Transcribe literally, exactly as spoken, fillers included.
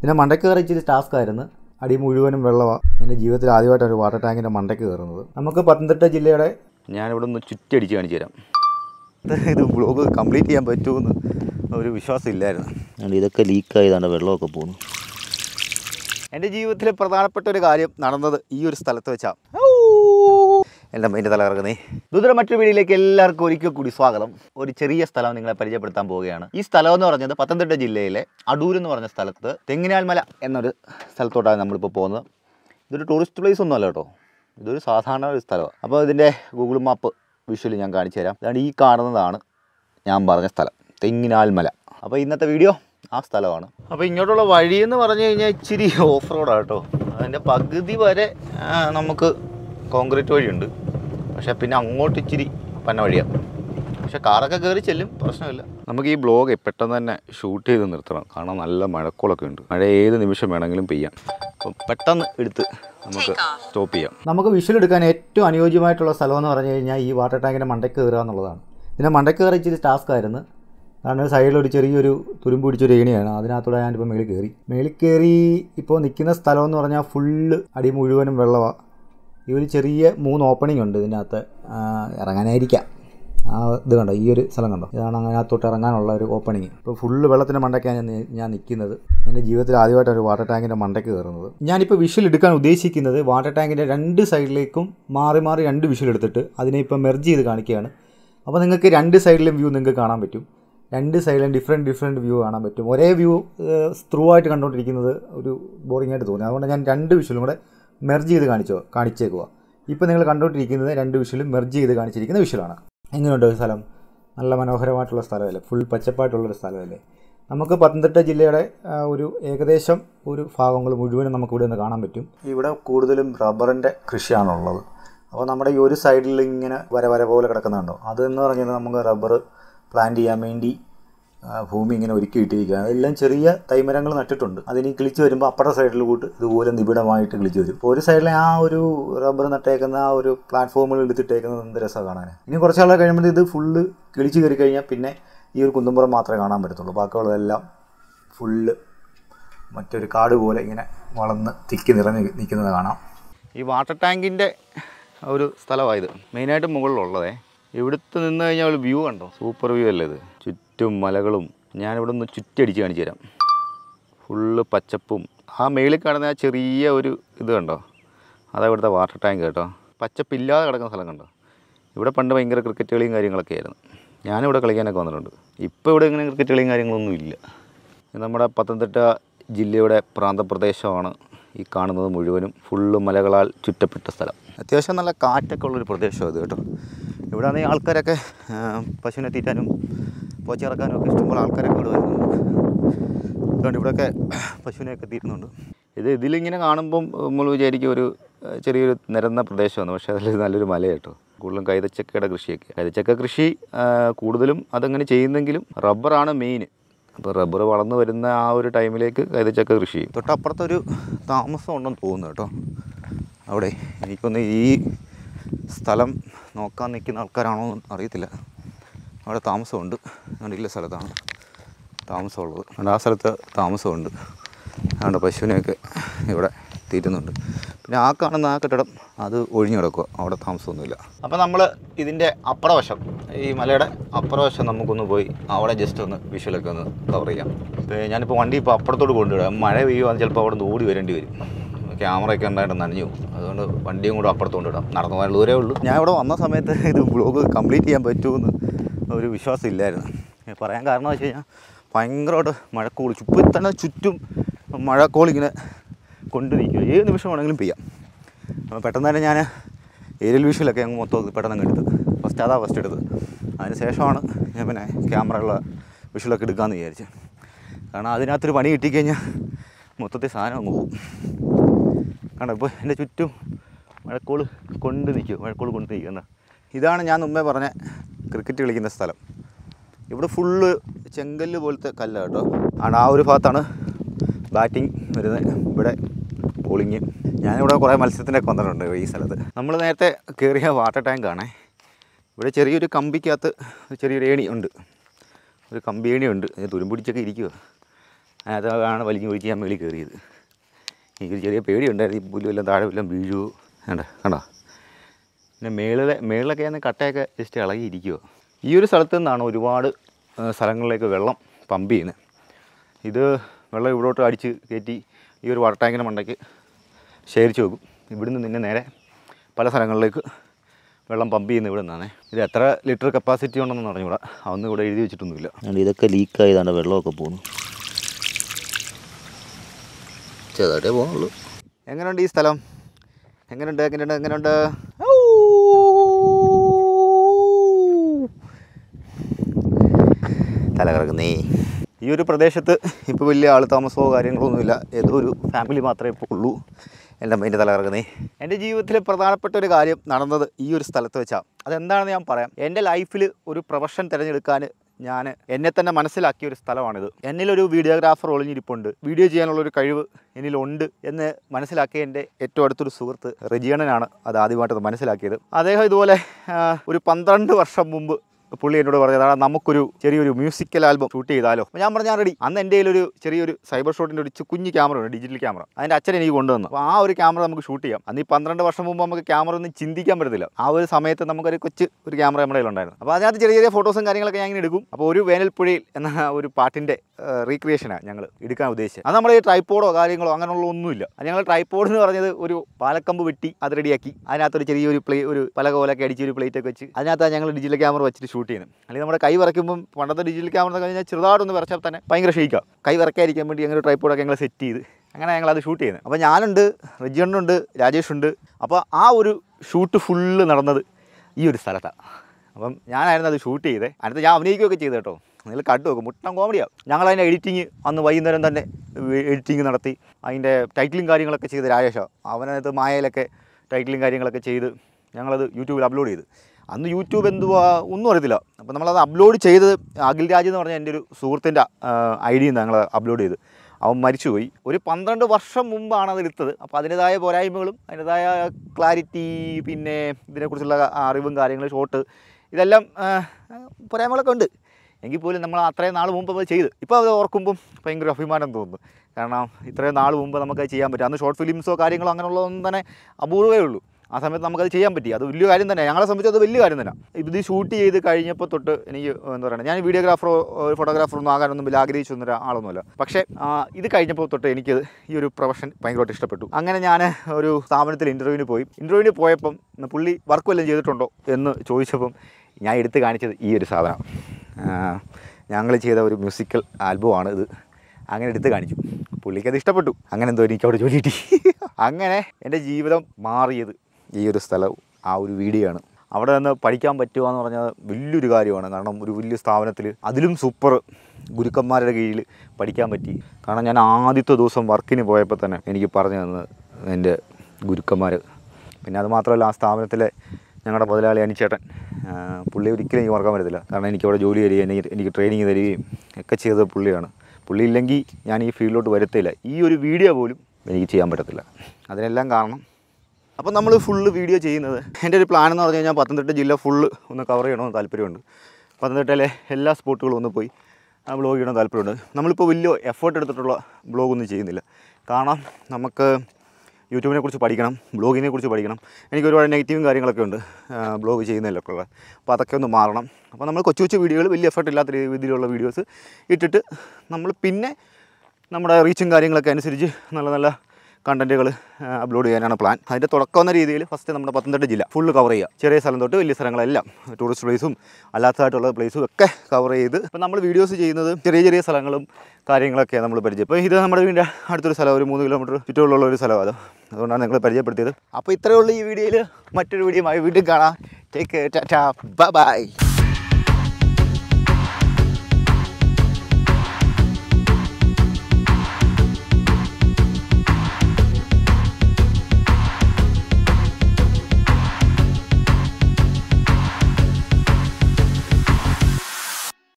പിന്നെ മണ്ടയ്ക്ക് കയറി ഇച്ചിരി ടാസ്ക് ആയിരുന്നു. അടി മുഴുവനും വെള്ളമാണ്. എൻ്റെ ജീവിതത്തിൽ ആദ്യമായിട്ടാണ് ഒരു വാട്ടർ ടാങ്കിൻ്റെ മണ്ടയ്ക്ക് കയറുന്നത്. നമുക്ക് പത്തനംതിട്ട ജില്ലയുടെ ഞാനിവിടെ ഒന്ന് ചുറ്റടിച്ച് കാണിച്ചു തരാം. ഇത് ബ്ലോഗ് കംപ്ലീറ്റ് ചെയ്യാൻ പറ്റുമെന്ന് ഒരു വിശ്വാസം ഇല്ലായിരുന്നു. ഇതൊക്കെ ലീക്കായതാണ്, വെള്ളമൊക്കെ പോകുന്നു. എൻ്റെ ജീവിതത്തിലെ പ്രധാനപ്പെട്ട ഒരു കാര്യം നടന്നത് ഈ ഒരു സ്ഥലത്ത് വെച്ചാണ്. എൻ്റെ മൈൻ്റെ തല ഇറങ്ങുന്നേ. ദുരിത മറ്റൊരു വീഡിയോയിലേക്ക് എല്ലാവർക്കും ഒരിക്കൽ കൂടി സ്വാഗതം. ഒരു ചെറിയ സ്ഥലം നിങ്ങളെ പരിചയപ്പെടുത്താൻ പോവുകയാണ്. ഈ സ്ഥലം എന്ന് പറഞ്ഞത് പത്തനംതിട്ട ജില്ലയിലെ അടൂർ എന്ന് പറഞ്ഞ സ്ഥലത്ത് തെങ്ങിനാൽമല എന്നൊരു സ്ഥലത്തോട്ടാണ് നമ്മളിപ്പോൾ പോകുന്നത്. ഇതൊരു ടൂറിസ്റ്റ് പ്ലേസ് ഒന്നും അല്ല കേട്ടോ, ഇതൊരു സാധാരണ ഒരു സ്ഥലമാണ്. അപ്പോൾ ഇതിൻ്റെ ഗൂഗിൾ മാപ്പ് വിഷ്വലി ഞാൻ കാണിച്ചു തരാം. അതാണ് ഈ കാണുന്നതാണ് ഞാൻ പറഞ്ഞ സ്ഥലം, തെങ്ങിനാൽമല. അപ്പോൾ ഇന്നത്തെ വീഡിയോ ആ സ്ഥലമാണ്. അപ്പോൾ ഇങ്ങോട്ടുള്ള വഴിയെന്ന് പറഞ്ഞു കഴിഞ്ഞാൽ ഇച്ചിരി ഓഫ് റോഡാണ് കേട്ടോ. അതിൻ്റെ പകുതി വരെ നമുക്ക് കോൺക്രീറ്റ് വഴിയുണ്ട്, പക്ഷേ പിന്നെ അങ്ങോട്ട് ഇച്ചിരി പന്ന വഴിയാണ്. പക്ഷേ കാറൊക്കെ കയറി ചെല്ലും, പ്രശ്നമില്ല. നമുക്ക് ഈ ബ്ലോഗ് പെട്ടെന്ന് തന്നെ ഷൂട്ട് ചെയ്ത് നിർത്തണം, കാരണം നല്ല മഴക്കോളൊക്കെ ഉണ്ട്. മഴ ഏത് നിമിഷം വേണമെങ്കിലും പെയ്യാം. അപ്പം പെട്ടെന്ന് എടുത്ത് നമുക്ക് സ്റ്റോപ്പ് ചെയ്യാം. നമുക്ക് വിഷ്വൽ എടുക്കാൻ ഏറ്റവും അനുയോജ്യമായിട്ടുള്ള സ്ഥലം എന്ന് പറഞ്ഞു കഴിഞ്ഞാൽ ഈ വാട്ടർ ടാങ്കിൻ്റെ മണ്ടയ്ക്ക് കയറുക എന്നുള്ളതാണ്. പിന്നെ മണ്ടയ്ക്ക് കയറി ഇച്ചിരി ടാസ്ക് ആയിരുന്നു, കാരണം സൈഡിലൊരു ചെറിയൊരു തുരുമ്പ് പിടിച്ചൊരു ഏണിയാണ്. അതിനകത്തൂടെ ഞാനിപ്പോൾ മേളിൽ കയറി മേളിൽ കയറി ഇപ്പോൾ നിൽക്കുന്ന സ്ഥലം എന്ന് പറഞ്ഞാൽ ഫുള്ള് അടി മുഴുവനും വെള്ളമാണ്. ഈ ഒരു ചെറിയ മൂന്ന് ഓപ്പണിംഗ് ഉണ്ട് ഇതിനകത്ത്, ഇറങ്ങാനായിരിക്കാം. ആ ഇത് കണ്ടോ, ഈ ഒരു സ്ഥലം കണ്ടോ, ഇതാണ് അതിനകത്തോട്ട് ഇറങ്ങാനുള്ള ഒരു ഓപ്പണിങ്. ഇപ്പോൾ ഫുള്ള് വെള്ളത്തിൻ്റെ മണ്ടയ്ക്കാണ് ഞാൻ ഞാൻ നിൽക്കുന്നത്. എൻ്റെ ജീവിതത്തിൽ ആദ്യമായിട്ടാണ് ഒരു വാട്ടർ ടാങ്കിൻ്റെ മണ്ടയ്ക്ക് കയറുന്നത്. ഞാനിപ്പോൾ വിഷ്വൽ എടുക്കാൻ ഉദ്ദേശിക്കുന്നത് വാട്ടർ ടാങ്കിൻ്റെ രണ്ട് സൈഡിലേക്കും മാറി മാറി രണ്ട് വിഷ്വൽ എടുത്തിട്ട് അതിനെ ഇപ്പോൾ മെർജ് ചെയ്ത് കാണിക്കുകയാണ്. അപ്പോൾ നിങ്ങൾക്ക് രണ്ട് സൈഡിലും വ്യൂ നിങ്ങൾക്ക് കാണാൻ പറ്റും. രണ്ട് സൈഡിലും ഡിഫറെൻറ്റ് ഡിഫറെൻറ്റ് വ്യൂ കാണാൻ പറ്റും. ഒരേ വ്യൂ ത്രൂ ആയിട്ട് കണ്ടുകൊണ്ടിരിക്കുന്നത് ഒരു ബോറിംഗ് ആയിട്ട് തോന്നി. അതുകൊണ്ട് ഞാൻ രണ്ട് വിഷ്വലും കൂടെ മെർജ് ചെയ്ത് കാണിച്ചോ കാണിച്ചേക്കുക. ഇപ്പോൾ നിങ്ങൾ കണ്ടുകൊണ്ടിരിക്കുന്നത് രണ്ട് വിഷ്വലും മെർജ് ചെയ്ത് കാണിച്ചിരിക്കുന്ന വിഷ്വലാണ്. എങ്ങനെയുണ്ട് ഒരു സ്ഥലം? നല്ല മനോഹരമായിട്ടുള്ള സ്ഥലമല്ലേ, ഫുൾ പച്ചപ്പായിട്ടുള്ളൊരു സ്ഥലമല്ലേ. നമുക്ക് പത്തനംതിട്ട ജില്ലയുടെ ഒരു ഏകദേശം ഒരു ഭാഗങ്ങൾ മുഴുവനും നമുക്ക് ഇവിടെ നിന്ന് കാണാൻ പറ്റും. ഇവിടെ കൂടുതലും റബ്ബറിൻ്റെ കൃഷിയാണുള്ളത്. അപ്പോൾ നമ്മുടെ ഈ ഒരു സൈഡിൽ ഇങ്ങനെ വര വര പോലെ കിടക്കുന്നുണ്ടോ, അതെന്ന് പറഞ്ഞാൽ നമുക്ക് റബ്ബർ പ്ലാന്റ് ചെയ്യാൻ വേണ്ടി ഭൂമി ഇങ്ങനെ ഒരുക്കി ഇട്ടിരിക്കുക. അതെല്ലാം ചെറിയ തൈമരങ്ങൾ നട്ടിട്ടുണ്ട്. അതിന് കിളിച്ച് വരുമ്പോൾ അപ്പുറത്തെ സൈഡിൽ കൂട്ട് ഇതുപോലെ നിബിഡമായിട്ട് കിളിച്ച് വരും. അപ്പോൾ ഒരു സൈഡിലെ ആ ഒരു റബ്ബർ നട്ടേക്കുന്ന ആ ഒരു പ്ലാറ്റ്ഫോമുകൾ എടുത്തിട്ടേക്കുന്നത് എന്ത് രസമാണ് കാണാൻ. ഇനി കുറച്ച് നാളെ കഴിയുമ്പോൾ ഇത് ഫുള്ള് കിളിച്ച് കയറി കഴിഞ്ഞാൽ പിന്നെ ഈ ഒരു കുന്നുംപുറം മാത്രമേ കാണാൻ പറ്റത്തുള്ളൂ. ബാക്കിയുള്ളതെല്ലാം ഫുള്ള് മറ്റൊരു കാട് പോലെ ഇങ്ങനെ വളർന്ന് തിക്കി നിറഞ്ഞ് നിൽക്കുന്നത് കാണാം. ഈ വാട്ടർ ടാങ്കിൻ്റെ ഒരു സ്ഥലമായത് മെയിനായിട്ട് മുകളിലുള്ളതേ. ഇവിടുത്തെ നിന്ന് കഴിഞ്ഞാൽ ഒരു വ്യൂ കണ്ടോ, സൂപ്പർ വ്യൂ അല്ലേ ഇത്. ചുറ്റും മലകളും. ഞാനിവിടെ ഒന്ന് ചുറ്റടിച്ച് കാണിച്ചു തരാം. ഫുള്ള് പച്ചപ്പും. ആ മേളിൽ കാണുന്ന ആ ചെറിയ ഒരു ഇത് കണ്ടോ, അതാ ഇവിടുത്തെ വാട്ടർ ടാങ്ക് കേട്ടോ. പച്ചപ്പില്ലാതെ കിടക്കുന്ന സ്ഥലം കണ്ടോ. ഇവിടെ പണ്ട് ഭയങ്കര ക്രിക്കറ്റ് കളിയും കാര്യങ്ങളൊക്കെ ആയിരുന്നു. ഞാനിവിടെ കളിക്കാനൊക്കെ വന്നിട്ടുണ്ട്. ഇപ്പോൾ ഇവിടെ ഇങ്ങനെ ക്രിക്കറ്റ് കളിയും കാര്യങ്ങളൊന്നും ഇല്ല. നമ്മുടെ പത്തനംതിട്ട ജില്ലയുടെ പ്രാന്തപ്രദേശമാണ് ഈ കാണുന്നത് മുഴുവനും. ഫുള്ള് മലകളാൽ ചുറ്റപ്പെട്ട സ്ഥലം. അത്യാവശ്യം നല്ല കാറ്റൊക്കെ ഉള്ളൊരു പ്രദേശമാണ് ഇത് കേട്ടോ. ഇവിടെ ആണെങ്കിൽ ആൾക്കാരൊക്കെ പശുവിനെ തീറ്റാനും പോച്ചിറക്കാനും ഒക്കെ ഇഷ്ടംപോലെ ആൾക്കാരൊക്കെ ഇവിടെ വരുന്നുണ്ട്. അതുകൊണ്ട് ഇവിടെയൊക്കെ പശുവിനെയൊക്കെ തീറ്റുന്നുണ്ട്. ഇത് ഇതിലിങ്ങനെ കാണുമ്പം നമ്മൾ വിചാരിക്കും ഒരു ചെറിയൊരു നിരന്ന പ്രദേശമാണ്, പക്ഷേ അതിൽ നല്ലൊരു മല കേട്ടോ. കൂടുതലും കൈതച്ചക്കയുടെ കൃഷിയൊക്കെ. കൈതച്ചക്ക കൃഷി കൂടുതലും അതങ്ങനെ ചെയ്യുന്നെങ്കിലും റബ്ബറാണ് മെയിൻ. അപ്പോൾ റബ്ബർ വളർന്നു വരുന്ന ആ ഒരു ടൈമിലേക്ക് കൈതച്ചക്ക കൃഷി ചെയ്യും. തൊട്ടപ്പുറത്തൊരു താമസം ഉണ്ടെന്ന് തോന്നുന്നു കേട്ടോ. അവിടെ എനിക്കൊന്ന് ഈ സ്ഥലം നോക്കാൻ നിൽക്കുന്ന ആൾക്കാരാണോ എന്ന് അറിയത്തില്ല. അവിടെ താമസമുണ്ട്. അതുകൊണ്ടില്ല സ്ഥലത്താണ് താമസമുള്ളത്. അതുകൊണ്ട് ആ സ്ഥലത്ത് താമസമുണ്ട്. അതുകൊണ്ട് പശുവിനെയൊക്കെ ഇവിടെ തീറ്റുന്നുണ്ട്. പിന്നെ ആ കാണുന്ന ആ കെട്ടിടം അത് ഒഴിഞ്ഞു കിടക്കുക, അവിടെ താമസമൊന്നുമില്ല. അപ്പോൾ നമ്മൾ ഇതിൻ്റെ അപ്പുറവശം, ഈ മലയുടെ അപ്പുറവശം നമുക്കൊന്ന് പോയി അവിടെ ജസ്റ്റ് ഒന്ന് വിഷ്വലൊക്കെ ഒന്ന് കവർ ചെയ്യാം. ഞാനിപ്പോൾ വണ്ടി ഇപ്പോൾ അപ്പുറത്തോട്ട് കൊണ്ടുവിടാം. മഴ പെയ്യുവാണെങ്കിൽ ചിലപ്പോൾ അവിടെ നിന്ന് ഓടി വരേണ്ടി വരും. ക്യാമറയൊക്കെ ഉണ്ടായിട്ട് നനഞ്ഞു പോകും. അതുകൊണ്ട് വണ്ടിയും കൂടെ അപ്പുറത്തോണ്ട് ഇടാം. നടന്നു പോകാൻ ദൂരേ ഉള്ളൂ. ഞാൻ ഇവിടെ വന്ന സമയത്ത് ഇത് ബ്ലോഗ് കംപ്ലീറ്റ് ചെയ്യാൻ പറ്റുമെന്ന് ഒരു വിശ്വാസം ഇല്ലായിരുന്നു. പറയാൻ കാരണം വെച്ച് കഴിഞ്ഞാൽ ഭയങ്കരമായിട്ട് മഴക്കോളി. ഇപ്പോൾ തന്നെ ചുറ്റും മഴക്കോളിങ്ങനെ കൊണ്ട് നിൽക്കുക. ഏത് നിമിഷം വേണമെങ്കിലും പെയ്യാം. അപ്പോൾ പെട്ടെന്ന് തന്നെ ഞാൻ ഏരിയൽ വിഷ്വലൊക്കെ അങ്ങ് മൊത്തം പെട്ടെന്ന് അങ്ങ് എടുത്ത് ഫസ്റ്റ് അതാ ഫസ്റ്റ് എടുത്തത്. അതിന് ശേഷമാണ് ഞാൻ പിന്നെ ക്യാമറയുള്ള വിഷ്വലൊക്കെ എടുക്കാമെന്ന് വിചാരിച്ചത്. കാരണം അതിനകത്തൊരു പണി കിട്ടിക്കഴിഞ്ഞാൽ മൊത്തത്തിൽ സാധനം അങ്ങ് പോകും. കണ്ടോ, ഇപ്പോൾ എൻ്റെ ചുറ്റും മഴക്കോള് കൊണ്ട് നിൽക്കും. മഴക്കോള് കൊണ്ട് നിൽക്കുന്ന ഇതാണ് ഞാൻ മുമ്പേ പറഞ്ഞ ക്രിക്കറ്റ് കളിക്കുന്ന സ്ഥലം. ഇവിടെ ഫുള്ള് ചെങ്കല്ല് പോലത്തെ കല്ലാണ് കേട്ടോ. ആണ് ആ ഒരു ഭാഗത്താണ് ബാറ്റിംഗ് വരുന്നത്, ഇവിടെ ബോളിങ്. ഞാനിവിടെ കുറേ മത്സരത്തിനൊക്കെ വന്നിട്ടുണ്ട് ഈ സ്ഥലത്ത്. നമ്മൾ നേരത്തെ കയറിയ വാട്ടർ ടാങ്കാണേ. ഇവിടെ ചെറിയൊരു കമ്പിക്കകത്ത് ചെറിയൊരു ഏണി ഉണ്ട്, ഒരു കമ്പി ഏണി ഉണ്ട്. തുരുമ്പിടിച്ചൊക്കെ ഇരിക്കുക. അതിനകത്താണ് വലിഞ്ഞു ഒഴിച്ച് ഞാൻ മേളിൽ കയറിയത്. എനിക്കൊരു ചെറിയ പേടിയുണ്ടായിരുന്നു, ഈ പുല്ലും എല്ലാം താഴെ എല്ലാം വീഴുമോ. കണ്ടോ കണ്ടോ പിന്നെ മേളിലെ മേളിലൊക്കെ ഞാൻ കട്ടയൊക്കെ ജസ്റ്റ് ഇളകിയിരിക്കുമോ. ഈ ഒരു സ്ഥലത്തു നിന്നാണ് ഒരുപാട് സ്ഥലങ്ങളിലേക്ക് വെള്ളം പമ്പ് ചെയ്യുന്നത്. ഇത് വെള്ളം ഇവിടോട്ട് അടിച്ച് കയറ്റി ഈ ഒരു വാട്ടർ ടാങ്കിൻ്റെ മണ്ടയ്ക്ക് ശേഖരിച്ച് വെക്കും. ഇവിടുന്ന് നിന്നെ നേരെ പല സ്ഥലങ്ങളിലേക്ക് വെള്ളം പമ്പ് ചെയ്യുന്നത് ഇവിടെ നിന്നാണ്. ഇത് എത്ര ലിറ്റർ കപ്പാസിറ്റി ഉണ്ടെന്ന് പറഞ്ഞുകൂടാ, അതൊന്നും ഇവിടെ എഴുതി വെച്ചിട്ടൊന്നുമില്ല. ഇതൊക്കെ ലീക്കായതാണ്, വെള്ളമൊക്കെ പോകുന്നു. ചെറുതായിട്ടേ പോകുന്നുള്ളൂ. എങ്ങനെയുണ്ട് ഈ സ്ഥലം? എങ്ങനെയുണ്ട് എങ്ങനെയുണ്ട് എങ്ങനെയുണ്ട് തല കറങ്ങുന്നേ. ഈ ഒരു പ്രദേശത്ത് ഇപ്പോൾ വലിയ ആൾ താമസമോ കാര്യങ്ങളൊന്നുമില്ല. ഏതോ ഒരു ഫാമിലി മാത്രമേ ഇപ്പോൾ ഉള്ളൂ. എൻ്റെ മൈൻഡ് തല കറങ്ങുന്നേ. എൻ്റെ ജീവിതത്തിൽ പ്രധാനപ്പെട്ട ഒരു കാര്യം നടന്നത് ഈ ഒരു സ്ഥലത്ത് വെച്ചാണ്. അതെന്താണെന്ന് ഞാൻ പറയാം. എൻ്റെ ലൈഫിൽ ഒരു പ്രൊഫഷൻ തിരഞ്ഞെടുക്കാൻ ഞാൻ എന്നെ തന്നെ മനസ്സിലാക്കിയ ഒരു സ്ഥലമാണിത്. എന്നിലൊരു വീഡിയോഗ്രാഫർ ഒളിഞ്ഞിരിപ്പുണ്ട്, വീഡിയോ ചെയ്യാനുള്ളൊരു കഴിവ് എന്നിലുണ്ട് എന്ന് മനസ്സിലാക്കിയ എൻ്റെ ഏറ്റവും അടുത്തൊരു സുഹൃത്ത് റെജിയണനാണ് അത് ആദ്യമായിട്ടത് മനസ്സിലാക്കിയത്. അദ്ദേഹം ഇതുപോലെ ഒരു പന്ത്രണ്ട് വർഷം മുമ്പ് പുള്ളി എന്നോട് പറഞ്ഞതാണ്, നമുക്കൊരു ചെറിയൊരു മ്യൂസിക്കൽ ആൽബം ഷൂട്ട് ചെയ്താലോ. അപ്പോൾ ഞാൻ പറഞ്ഞാൽ റെഡി. അന്ന് എൻ്റെ കയ്യിലൊരു ചെറിയൊരു സൈബർ ഷോട്ടിൻ്റെ ഒരു കുഞ്ഞ് ക്യാമറ ഉണ്ട്, ഡിജിറ്റൽ ക്യാമറ. അതിൻ്റെ അച്ഛൻ എനിക്ക് കൊണ്ടുവന്നു. അപ്പോൾ ആ ഒരു ക്യാമറ നമുക്ക് ഷൂട്ട് ചെയ്യാം. അന്ന് ഈ പന്ത്രണ്ട് വർഷം മുമ്പ് നമുക്ക് ക്യാമറ ഒന്നും ചിന്തിക്കാൻ പറ്റത്തില്ല. ആ ഒരു സമയത്ത് നമുക്കൊരു കൊച്ച് ഒരു ക്യാമറ നമ്മുടെ കയ്യിലുണ്ടായിരുന്നു. അപ്പോൾ അതിനകത്ത് ചെറിയ ചെറിയ ഫോട്ടോസും കാര്യങ്ങളൊക്കെ ഞാൻ ഇങ്ങനെ എടുക്കും. അപ്പോൾ ഒരു വേനൽപ്പുഴയിൽ എന്ന ഒരു പാട്ടിൻ്റെ റീക്രിയേഷനാണ് ഞങ്ങൾ എടുക്കാൻ ഉദ്ദേശിച്ചത്. അത് നമ്മുടെ ഈ ട്രൈപ്പോഡോ കാര്യങ്ങളോ അങ്ങനെയുള്ള ഒന്നുമില്ല. ഞങ്ങൾ ട്രൈപ്പോഡ് എന്ന് പറഞ്ഞത് ഒരു പാലക്കമ്പ് വെട്ടി അത് റെഡിയാക്കി അതിനകത്തൊരു ചെറിയൊരു പ്ലേ ഒരു പലക പോലൊക്കെ അടിച്ച് ഒരു പ്ലേറ്റൊക്കെ വെച്ച് അതിനകത്താണ് ഞങ്ങൾ ഡിജിറ്റൽ ക്യാമറ വെച്ചിട്ട് ഷൂട്ട് ചെയ്യുന്നത്. അല്ലെങ്കിൽ നമ്മുടെ കൈ വരയ്ക്കുമ്പം പണ്ടത്തെ ഡിജിറ്റൽ ക്യാമറ എന്ന് കഴിഞ്ഞാൽ ചെറുതായിട്ടൊന്ന് വരച്ചാൽ തന്നെ ഭയങ്കര ഷെയ്ക്കാം. കൈ വരയ്ക്കാതിരിക്കാൻ വേണ്ടി ഞങ്ങൾ ട്രൈപ്പോഡൊക്കെ ഞങ്ങൾ സെറ്റ് ചെയ്ത് അങ്ങനെ ഞങ്ങളത് ഷൂട്ട് ചെയ്യുന്നത്. അപ്പോൾ ഞാനുണ്ട്, റെജിയണ്ണുണ്ട്, രാജേഷുണ്ട്. അപ്പോൾ ആ ഒരു ഷൂട്ട് ഫുള്ള് നടന്നത് ഈ ഒരു സ്ഥലത്താണ്. അപ്പം ഞാനായിരുന്നു അത് ഷൂട്ട് ചെയ്തത്. അതിനകത്ത് ഞാൻ അഭിനയിക്കുകയൊക്കെ ചെയ്ത് കേട്ടോ. നിങ്ങൾ കണ്ടു നോക്കും, മുട്ടം കോമഡിയാണ്. ഞങ്ങളതിൻ്റെ എഡിറ്റിങ് അന്ന് വൈകുന്നേരം തന്നെ എഡിറ്റിങ് നടത്തി അതിൻ്റെ ടൈറ്റിലും കാര്യങ്ങളൊക്കെ ചെയ്ത് രാജേഷാണ്. അവനകത്ത് മായയിലൊക്കെ ടൈറ്റിലും കാര്യങ്ങളൊക്കെ ചെയ്ത് ഞങ്ങളത് യൂട്യൂബിൽ അപ്ലോഡ് ചെയ്ത്. അന്ന് യൂട്യൂബ് എന്തുവാ ഒന്നും അറിയത്തില്ല. അപ്പോൾ നമ്മളത് അപ്ലോഡ് ചെയ്തത് അഖിൽ രാജ് എന്ന് പറഞ്ഞ എൻ്റെ ഒരു സുഹൃത്തിൻ്റെ ഐ ഡിയിൽ നിന്ന് ഞങ്ങൾ അപ്ലോഡ് ചെയ്ത്. അവൻ മരിച്ചുപോയി. ഒരു പന്ത്രണ്ട് വർഷം മുമ്പാണ് അതെടുത്തത്. അപ്പോൾ അതിൻ്റെതായ പോരായ്മകളും അതിൻ്റെതായ ക്ലാരിറ്റി പിന്നെ ഇതിനെക്കുറിച്ചുള്ള അറിവും കാര്യങ്ങളും ഷോട്ട് ഇതെല്ലാം പോരായ്മകളൊക്കെ ഉണ്ട്. എങ്കിൽ പോലും നമ്മൾ അത്രയും നാൾ മുമ്പ് അത് ചെയ്ത് ഇപ്പോൾ അത് ഓർക്കുമ്പം ഭയങ്കര അഭിമാനം തോന്നുന്നു. കാരണം ഇത്രയും നാൾ മുമ്പ് നമുക്കത് ചെയ്യാൻ പറ്റും. അന്ന് ഷോർട്ട് ഫിലിംസോ കാര്യങ്ങളോ അങ്ങനെയുള്ളതൊന്നും തന്നെ അപൂർവമേ ഉള്ളൂ. ആ സമയത്ത് നമുക്കത് ചെയ്യാൻ പറ്റി. അത് വലിയ കാര്യം തന്നെ, ഞങ്ങളെ സംബന്ധിച്ച് അത് വലിയ കാര്യം തന്നെ. ഇത് ഷൂട്ട് ചെയ്ത് കഴിഞ്ഞപ്പോൾ തൊട്ട് എനിക്ക് എന്താ പറയുക, ഞാൻ വീഡിയോഗ്രാഫറോ ഫോട്ടോഗ്രാഫറോ ഒന്നും ആകാനൊന്നും വലിയ ആഗ്രഹിച്ചൊന്നും ആളൊന്നുമല്ല. പക്ഷേ ഇത് കഴിഞ്ഞപ്പോൾ തൊട്ട് എനിക്കത് ഈ ഒരു പ്രൊഫഷൻ ഭയങ്കരമായിട്ട് ഇഷ്ടപ്പെട്ടു. അങ്ങനെ ഞാൻ ഒരു സ്ഥാപനത്തിൽ ഇൻ്റർവ്യൂവിന് പോയി. ഇൻ്റർവ്യൂവിന് പോയപ്പം പുള്ളി വർക്ക് വല്ലതും ചെയ്തിട്ടുണ്ടോ എന്ന് ചോദിച്ചപ്പം ഞാൻ എടുത്ത് കാണിച്ചത് ഈ ഒരു സാധനം. ഞങ്ങൾ ചെയ്ത ഒരു മ്യൂസിക്കൽ ആൽബമാണ് ഇത്. അങ്ങനെ എടുത്ത് കാണിച്ചു. പുള്ളിക്കത് ഇഷ്ടപ്പെട്ടു. അങ്ങനെ എന്തോ എനിക്ക് അവിടെ ജോലി കിട്ടി. അങ്ങനെ എൻ്റെ ജീവിതം മാറിയത് ഈ ഒരു സ്ഥലവും ആ ഒരു വീഡിയോ ആണ്. അവിടെ നിന്ന് പഠിക്കാൻ പറ്റുക എന്ന് പറഞ്ഞാൽ വലിയൊരു കാര്യമാണ്. കാരണം ഒരു വലിയ സ്ഥാപനത്തിൽ അതിലും സൂപ്പർ ഗുരുക്കന്മാരുടെ കീഴിൽ പഠിക്കാൻ പറ്റി. കാരണം ഞാൻ ആദ്യത്തെ ദിവസം വർക്കിന് പോയപ്പോൾ തന്നെ എനിക്ക് പറഞ്ഞു തന്നത് എൻ്റെ ഗുരുക്കന്മാർ. പിന്നെ അത് മാത്രമല്ല, ആ സ്ഥാപനത്തിലെ ഞങ്ങളുടെ മുതലാളി അനിച്ചേട്ടൻ, പുള്ളി ഒരിക്കലും എനിക്ക് മറക്കാൻ പറ്റത്തില്ല. കാരണം എനിക്കവിടെ ജോലി തരികയും എനിക്ക് എനിക്ക് ട്രെയിനിങ് തരികയും ഒക്കെ ചെയ്തത് പുള്ളിയാണ്. പുള്ളി ഇല്ലെങ്കിൽ ഞാൻ ഈ ഫീൽഡിലോട്ട് വരത്തില്ല. ഈ ഒരു വീഡിയോ പോലും എനിക്ക് ചെയ്യാൻ പറ്റത്തില്ല. അതിനെല്ലാം കാരണം അപ്പോൾ നമ്മൾ ഫുള്ള് വീഡിയോ ചെയ്യുന്നത്, എൻ്റെ ഒരു പ്ലാൻ എന്ന് പറഞ്ഞു കഴിഞ്ഞാൽ പത്തനംതിട്ട ജില്ല ഫുള്ള് ഒന്ന് കവർ ചെയ്യണമെന്ന് താല്പര്യമുണ്ട്. പത്തനംതിട്ടയിലെ എല്ലാ സ്പോട്ടുകളും ഒന്ന് പോയി ബ്ലോഗ് ചെയ്യണമെന്ന് താല്പര്യമുണ്ട്. നമ്മളിപ്പോൾ വലിയ എഫേർട്ട് എടുത്തിട്ടുള്ള ബ്ലോഗൊന്നും ചെയ്യുന്നില്ല. കാരണം നമുക്ക് യൂട്യൂബിനെ കുറിച്ച് പഠിക്കണം, ബ്ലോഗിനെ കുറിച്ച് പഠിക്കണം. എനിക്ക് ഒരുപാട് നെഗറ്റീവും കാര്യങ്ങളൊക്കെ ഉണ്ട് ബ്ലോഗ് ചെയ്യുന്നതിലൊക്കെ ഉള്ളത്. അപ്പോൾ അതൊക്കെ ഒന്ന് മാറണം. അപ്പോൾ നമ്മൾ കൊച്ചു കൊച്ചു വീഡിയോകൾ, വലിയ എഫേർട്ട് ഇല്ലാത്ത രീതിയിലുള്ള വീഡിയോസ് ഇട്ടിട്ട് നമ്മൾ പിന്നെ നമ്മുടെ റീച്ചും കാര്യങ്ങളൊക്കെ അനുസരിച്ച് നല്ല നല്ല കണ്ടൻറ്റുകൾ അപ്ലോഡ് ചെയ്യാനാണ് പ്ലാൻ. അതിൻ്റെ തുടക്കം എന്ന രീതിയിൽ ഫസ്റ്റ് നമ്മുടെ പത്തനംതിട്ട ജില്ല ഫുള്ള് കവർ ചെയ്യുക. ചെറിയ സ്ഥലം തൊട്ട് വലിയ സ്ഥലങ്ങളെല്ലാം, ടൂറിസ്റ്റ് പ്ലേസും അല്ലാത്തതായിട്ടുള്ള പ്ലേസും ഒക്കെ കവർ ചെയ്ത് ഇപ്പോൾ നമ്മൾ വീഡിയോസ് ചെയ്യുന്നത് ചെറിയ ചെറിയ സ്ഥലങ്ങളും കാര്യങ്ങളൊക്കെയാണ് നമ്മൾ പരിചയം. അപ്പോൾ ഇത് നമ്മുടെ വീടിൻ്റെ അടുത്തൊരു സ്ഥലം, ഒരു മൂന്ന് കിലോമീറ്റർ ചുറ്റുമുള്ള ഒരു സ്ഥലം. അത് അതുകൊണ്ടാണ് നിങ്ങൾ പരിചയപ്പെടുത്തിയത്. അപ്പോൾ ഇത്രയേ ഉള്ളൂ ഈ വീഡിയോയിൽ. മറ്റൊരു വീഡിയോയുമായി വീണ്ടും കാണാം. Take care, tata, bye by.